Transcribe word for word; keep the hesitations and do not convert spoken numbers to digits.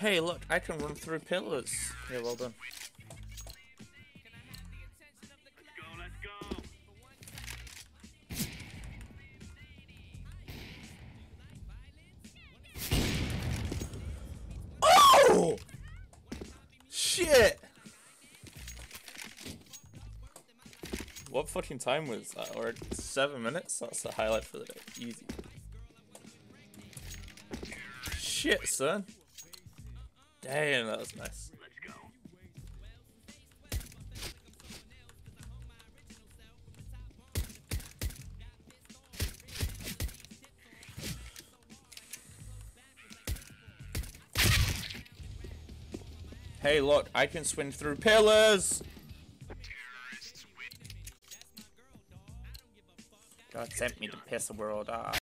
Hey, look, I can run through pillars. Yeah, well done. Let's go, let's go. Oh! Shit! What fucking time was that? Or seven minutes? That's the highlight for the day. Easy. Shit, son. Damn, that was nice. Let's go. Hey, look, I can swing through pillars! God sent me to piss the world off.